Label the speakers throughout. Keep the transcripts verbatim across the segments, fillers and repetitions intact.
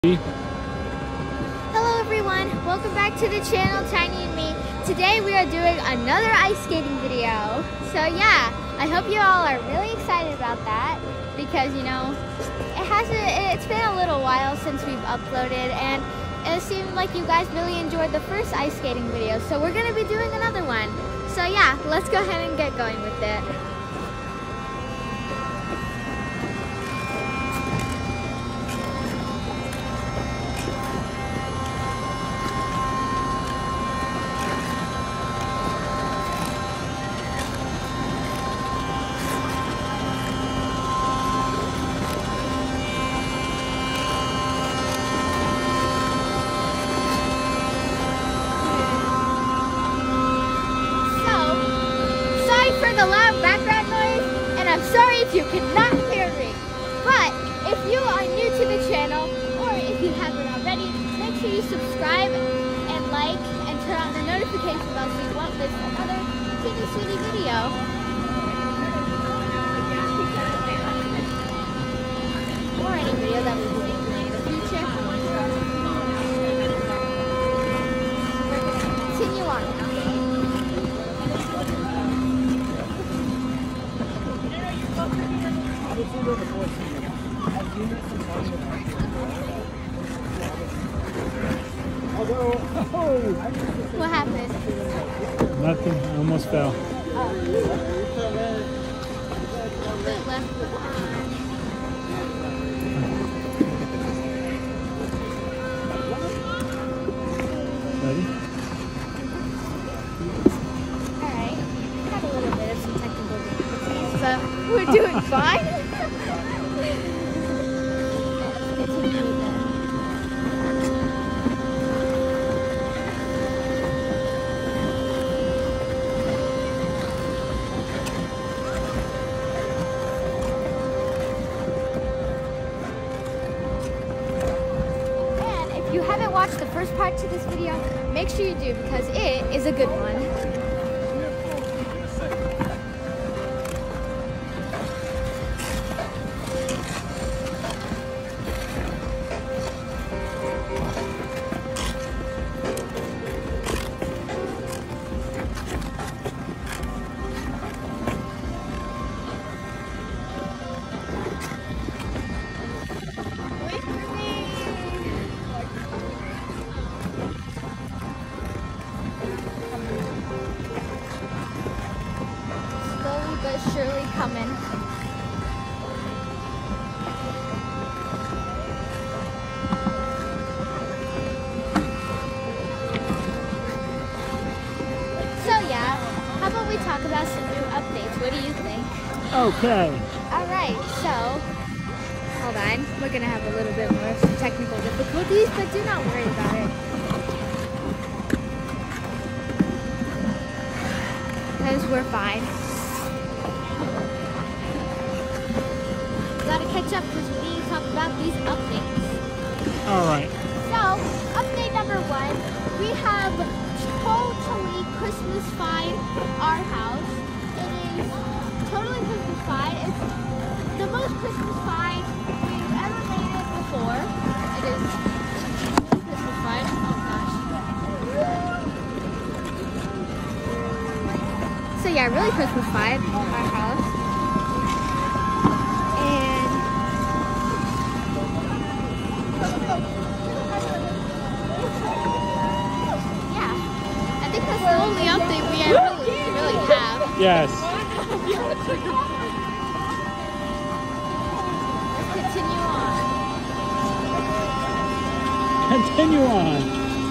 Speaker 1: Hello everyone, welcome back to the channel Tiny and Me. Today we are doing another ice skating video. So yeah, I hope you all are really excited about that because you know, it hasn't, it's been a little while since we've uploaded and it seemed like you guys really enjoyed the first ice skating video. So we're going to be doing another one. So yeah, let's go ahead and get going with it. For the loud background noise, and I'm sorry if you cannot hear me, but if you are new to the channel or if you haven't already, make sure you subscribe and like and turn on the notification bell so you won't miss another teeny sweetie video or any video that we will be doing in the future. We're going to continue on now. What happened?
Speaker 2: Nothing. I almost fell.
Speaker 1: Oh. It left the pond.
Speaker 2: Ready?
Speaker 1: Alright. Had a little bit of some technical difficulties, but we're doing fine. If you haven't watched the first part to this video, make sure you do because it is a good one. But surely coming. So yeah, how about we talk about some new updates? What do you think?
Speaker 2: Okay.
Speaker 1: Alright, so hold on. We're gonna have a little bit more of some technical difficulties, but do not worry about it. Because we're fine. Gotta catch up because we need to talk about these updates.
Speaker 2: Alright.
Speaker 1: So, update number one, we have totally Christmas-fied our house. It is totally Christmas-fied. It's the most Christmas-fied we've ever made it before. It is Christmas-fied. Oh gosh. So yeah, really Christmas-fied our house. That's the only update we really, really have.
Speaker 2: Yes.
Speaker 1: Let's continue on.
Speaker 2: Continue on.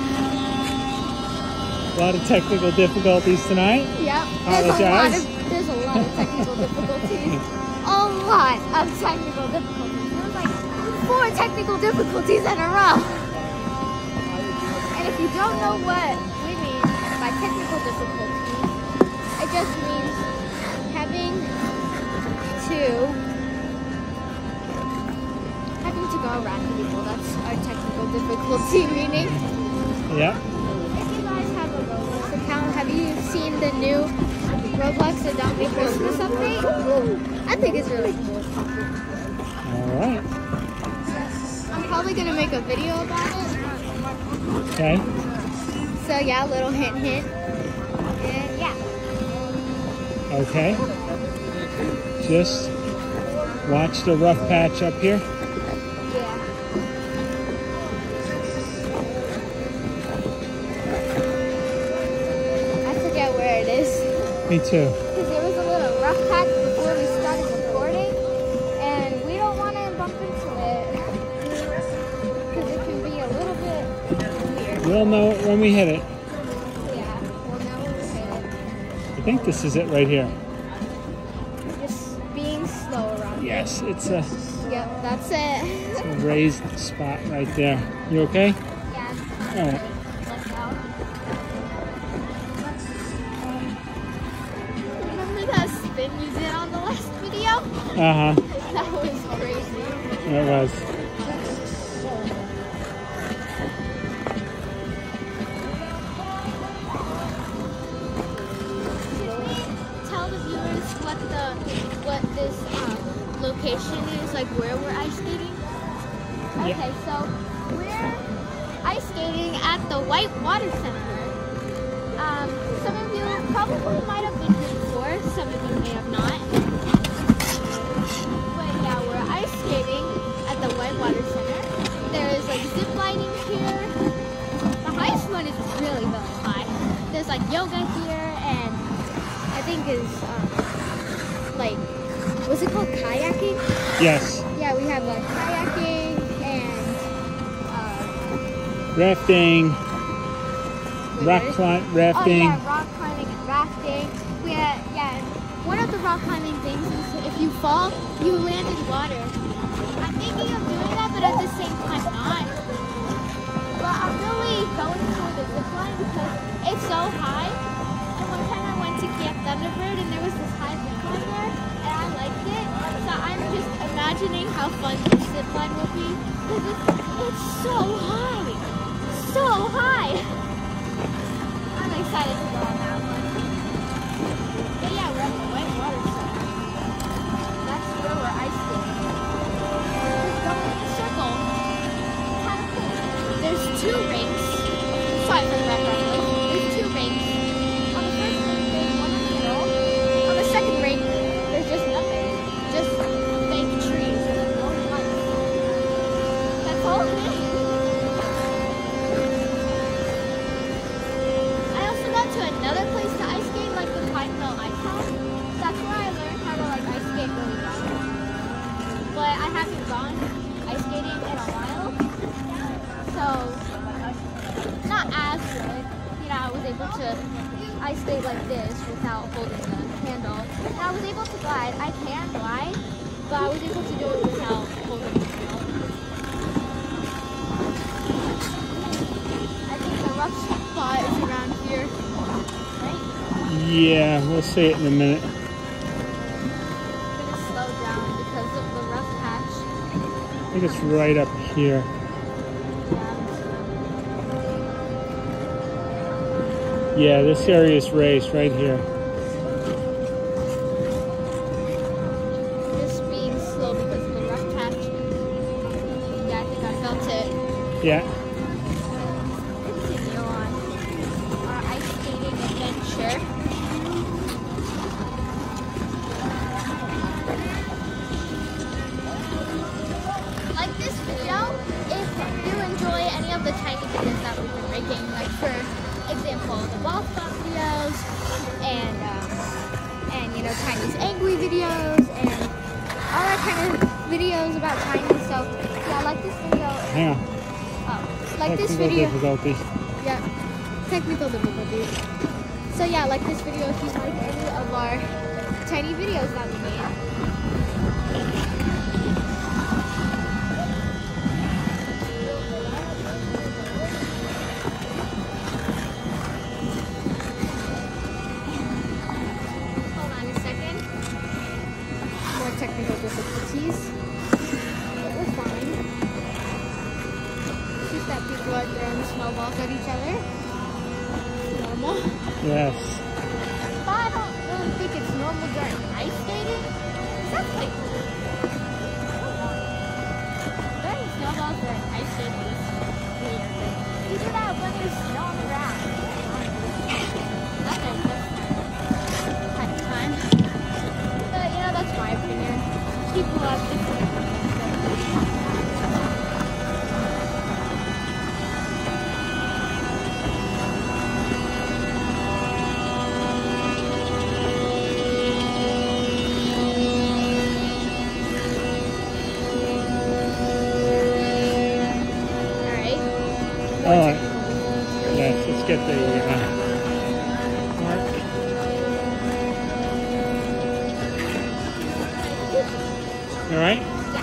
Speaker 2: A lot of technical difficulties tonight.
Speaker 1: Yep.
Speaker 2: Apologize.
Speaker 1: There's a lot of, there's a lot of technical difficulties. A lot of technical difficulties. There's like four technical difficulties in a row. And if you don't know what we mean by technical difficulties, it just means having to having to go around people. That's our technical difficulty meaning.
Speaker 2: Yeah.
Speaker 1: If you guys have a Roblox account, have you seen the new Roblox Adopt Me Christmas update? I think it's really cool.
Speaker 2: All right.
Speaker 1: I'm probably gonna make a video about it.
Speaker 2: Okay.
Speaker 1: So yeah, a little hint, hint. And yeah.
Speaker 2: Okay. Just watch the rough patch up here.
Speaker 1: Yeah. I forget where it is.
Speaker 2: Me too.
Speaker 1: Because there was a little rough patch before we started recording, and we don't want to bump into it because it can be a little bit weird.
Speaker 2: We'll know it when we hit it.
Speaker 1: Yeah, we'll know when we hit it.
Speaker 2: I think this is it right here.
Speaker 1: Just being slow around.
Speaker 2: Yes, it's a,
Speaker 1: Yep, that's it.
Speaker 2: it's a raised spot right there. You okay?
Speaker 1: Yeah.
Speaker 2: All right.
Speaker 1: Let's go. Remember that spin you did on the last video?
Speaker 2: Uh-huh.
Speaker 1: That was crazy.
Speaker 2: It was.
Speaker 1: Tell the viewers what the what this um, location is, like where we're ice skating.
Speaker 2: Yeah.
Speaker 1: Okay, so we're ice skating at the White Water Center. Um, some of you probably might have been here before, some of you may have not. But yeah, we're ice skating at the White Water Center. There is like zip lining here. The highest one is really, really high. There's like yoga here, and I think is um, like, what's it called, kayaking?
Speaker 2: Yes.
Speaker 1: Yeah, we have like kayaking and uh,
Speaker 2: Rafting, rock
Speaker 1: wait,
Speaker 2: climb,
Speaker 1: oh
Speaker 2: rafting.
Speaker 1: yeah, rock climbing and rafting. We had, yeah, and one of the rock climbing things is if you fall, you land in water. I'm thinking of doing that, but at the same time not. But I'm really going for the zip line because it's so high. And one time I went to Camp Thunderbird and there was this high zip line there, and I liked it. So I'm just imagining how fun this zip line will be because it's, it's so high, so high. I'm excited to go on that one. But yeah, we're at the White Water Center. That's where we're ice skating. Just go in a circle. Kind of cool. There's two rinks. Sorry for the background noise. There's two rinks. On the first rink, there's one in the middle. On the second rink, there's just nothing. Just fake trees and no lights. That's all it is. I also got to another place to ice skate, like the Pineville Ice House. That's where I learned how to like ice skate really well. But I haven't gone ice skating in a while, so not as good. You know, I was able to ice skate like this without holding the handle. And I was able to glide. I can glide, but I was able to do it without holding the handle. I think the rough spot is around here, right?
Speaker 2: Yeah, we'll see it in a minute.
Speaker 1: I'm gonna slow down because of the rough patch.
Speaker 2: I think it's right up here.
Speaker 1: Yeah,
Speaker 2: Yeah, this area is raised right here.
Speaker 1: just being slow because of the rough patch. Yeah, I think I felt it.
Speaker 2: Yeah.
Speaker 1: Continue on our ice skating adventure. Like this video if you enjoy any of the tiny videos that we've been making, like for example, the ball stop videos and um, and you know Tiny's angry videos and all that kind of videos about Tiny. So yeah, like this video.
Speaker 2: Hang on.
Speaker 1: Oh, like this
Speaker 2: Technical
Speaker 1: video.
Speaker 2: difficulties.
Speaker 1: Yeah, technical difficulties. So yeah, like this video if you like any of our tiny videos that we made. Hold on a second. More technical difficulties. But we're fine. It's just that people are throwing snowballs at each other. It's normal.
Speaker 2: Yes.
Speaker 1: But I don't really think it's normal during ice skating. 'Cause that's like, throwing snowballs that ice skating is weird. You do that when there's snow on the ground. That's it. That's kind of time. But you know, that's my opinion. People have different opinions.
Speaker 2: All right. Yes, let's get the uh, mark. All right.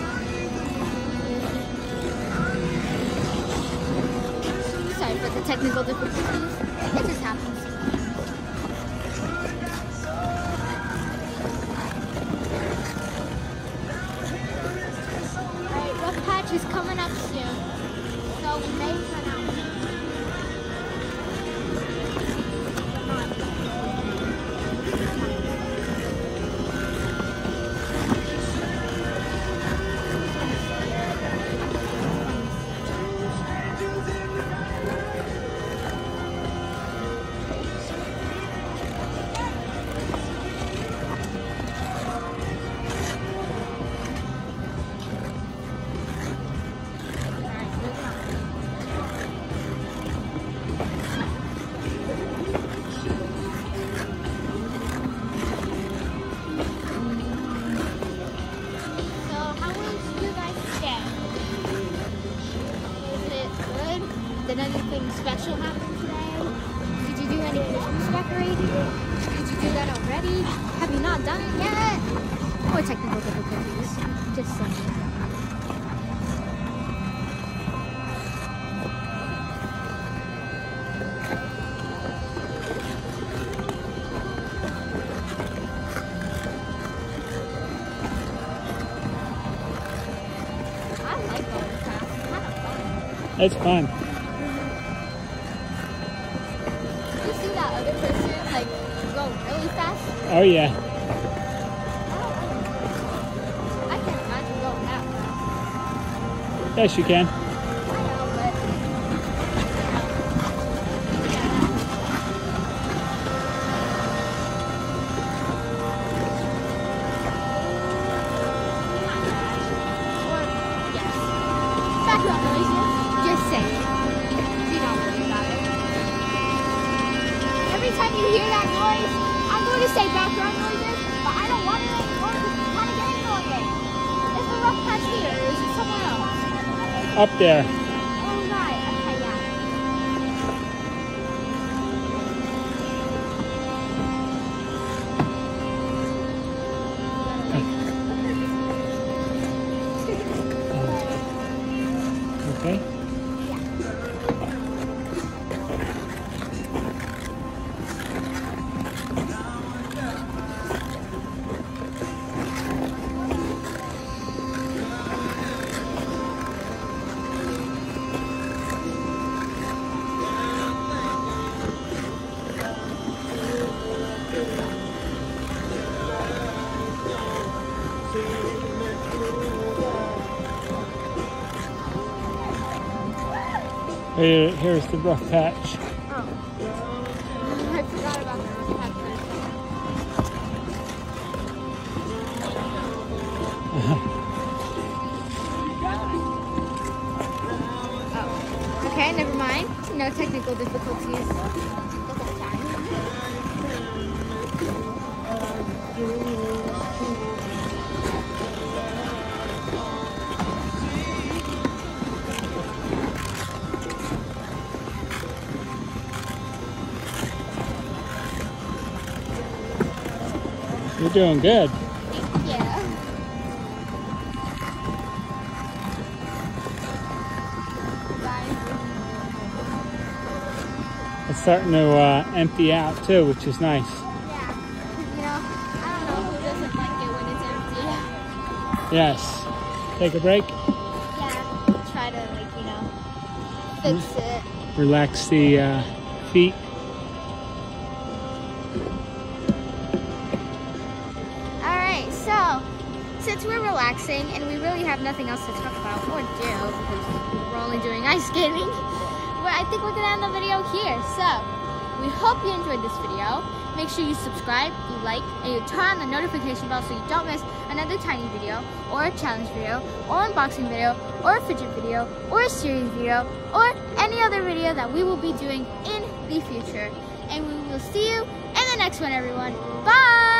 Speaker 1: Sorry for the technical difficulties. It just happens. Alright, rough patch is coming up soon. So we may turn out. Did anything special happen today? Did you do any Christmas decorating? Did you do that already? Have you not done it yet? Or technical difficulties. Just saying. I like going fast. It's kind of fun.
Speaker 2: It's fun. Oh yeah.
Speaker 1: I can't imagine going that fast.
Speaker 2: Yes, you can.
Speaker 1: I know, but or yes. Background noises. Just saying. Do not worry about it. Every time you hear that noise, I'm going to say background noises, but I don't want it anymore because it's kind of getting annoying. Is the rough patch here or is it somewhere else?
Speaker 2: Up there.
Speaker 1: Oh, right. Okay, yeah.
Speaker 2: Okay. Here, here's the rough patch.
Speaker 1: Oh. I forgot about the rough patch. Oh. Okay, never mind. No technical difficulties. The whole time.
Speaker 2: You're doing good.
Speaker 1: Yeah.
Speaker 2: It's starting to uh, empty out too, which is nice.
Speaker 1: Yeah. You know, I don't know who doesn't like it when it's empty.
Speaker 2: Yes. Take a break.
Speaker 1: Yeah. Try to, like, you know, fix it.
Speaker 2: Relax the uh, feet.
Speaker 1: Alright, so since we're relaxing and we really have nothing else to talk about or do because we're only doing ice skating, well, I think we're gonna end the video here. So we hope you enjoyed this video. Make sure you subscribe, you like, and you turn on the notification bell so you don't miss another tiny video, or a challenge video, or unboxing video, or a fidget video, or a series video, or any other video that we will be doing in the future. And we will see you in the next one, everyone. Bye!